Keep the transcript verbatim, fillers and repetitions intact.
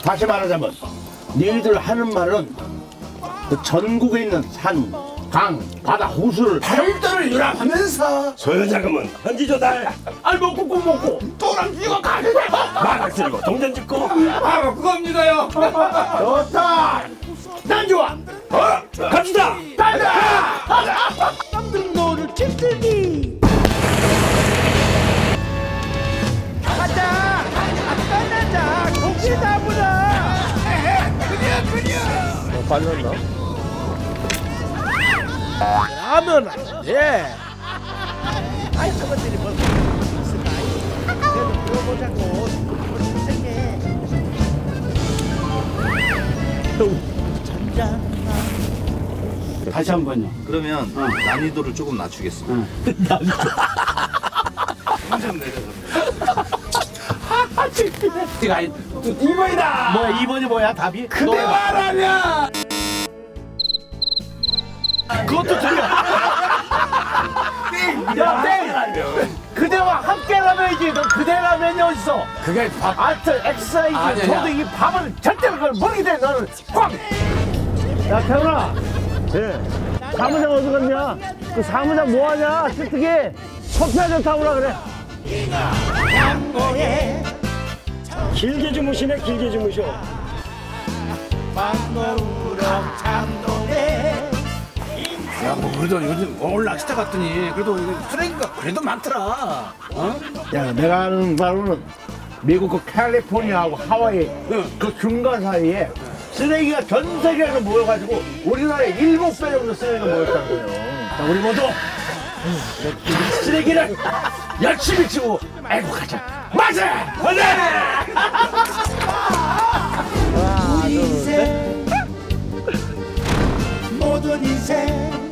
다시 말하자면 너희들 하는 말은 그 전국에 있는 산, 강, 바다, 호수를 발도를 유람하면서 소유자금은 현지 조달. 알 먹고 꼭 먹고 또랑 뛰고 가는 말을 쓸고 동전 짓고. 바로 그겁니다요. 좋다. 난 좋아. 어? 갑시다. 간다. 깜등노를 찔찔이 가자 가자 공기 잡으라 그냥 그냥. 발렸나? 그러면 안돼 아이 저것들이 뭘 있을까 그래도 물어보자고 생해 전장 다시 한 번요. 그러면 난이도를 조금 낮추겠습니다. 점점 내려서. 제가 이 번이다. 뭐야 이 번이 뭐야 답이? 그대 말하면 그것도 틀려. 야, 땡! 그대와 함께라면이지. 너 그대라면이 어딨어? 그게 밥. 아트, 엑사이즈, 아니야, 저도 이 밥을 절대로 그걸 모르게 돼. 너는 꽉! 야, 태훈아. 예. 사무장 어디 갔냐? 그 사무장 뭐하냐? 뜨뜨게 커피 한 잔 타오라 그래. 양고에 길게 주무시네 길게 주무셔. 방노우렁 참동에 야, 뭐 그래도 요즘 오늘 낚시터 갔더니 그래도 이거 쓰레기가 그래도 많더라. 어? 야, 내가 아는 바로는 미국 그 캘리포니아하고 하와이 그 중간 사이에 쓰레기가 전 세계에서 모여가지고 우리나라에 일곱 배 정도 쓰레기가 모였다는 거예요. 자, 우리 모두 쓰레기를 열심히 치고 아이고 가자. 맞아! 맞아! 우리 인생 모든 인생